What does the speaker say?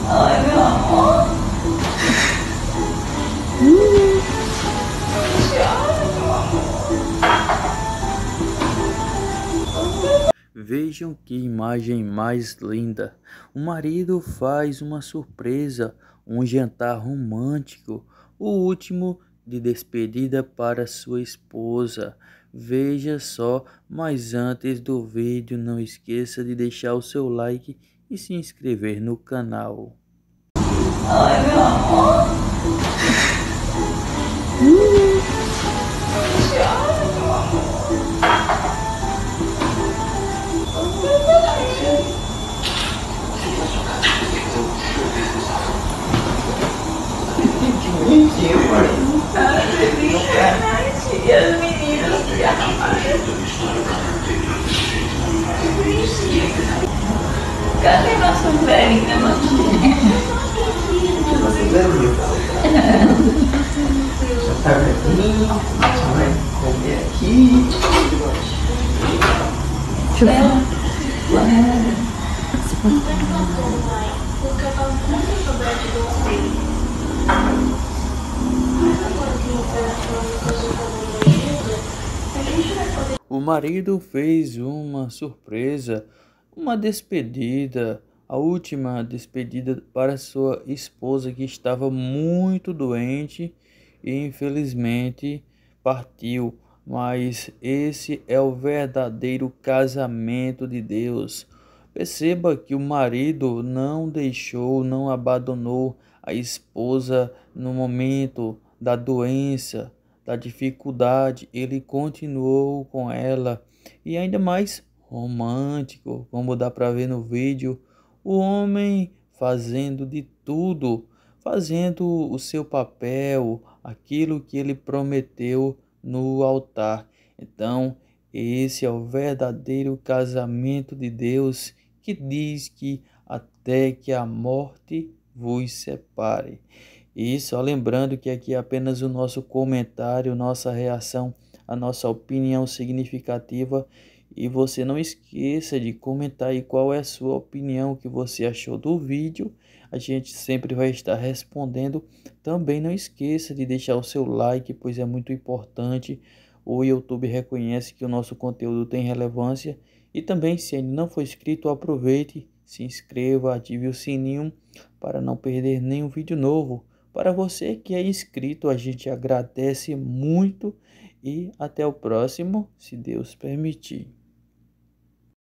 Ai, meu amor. Vejam que imagem mais linda! O marido faz uma surpresa, um jantar romântico, o último de despedida para sua esposa. Veja só, mas antes do vídeo não esqueça de deixar o seu like e se inscrever no canal. Ai, meu amor. E as meninas se armaram. Cadê nossa velhinha, nossa velhinha? Já tá velhinho, já vai comer aqui. O marido fez uma surpresa, uma despedida, a última despedida para sua esposa que estava muito doente e infelizmente partiu. Mas esse é o verdadeiro casamento de Deus. Perceba que o marido não deixou, não abandonou a esposa no momento da doença, da dificuldade, ele continuou com ela e ainda mais romântico, como dá para ver no vídeo, o homem fazendo de tudo, fazendo o seu papel, aquilo que ele prometeu no altar. Então, esse é o verdadeiro casamento de Deus que diz que até que a morte vos separe. E só lembrando que aqui é apenas o nosso comentário, nossa reação, a nossa opinião significativa. E você não esqueça de comentar aí qual é a sua opinião, o que você achou do vídeo. A gente sempre vai estar respondendo. Também não esqueça de deixar o seu like, pois é muito importante. O YouTube reconhece que o nosso conteúdo tem relevância. E também, se ainda não for inscrito, aproveite, se inscreva, ative o sininho para não perder nenhum vídeo novo. Para você que é inscrito, a gente agradece muito e até o próximo, se Deus permitir.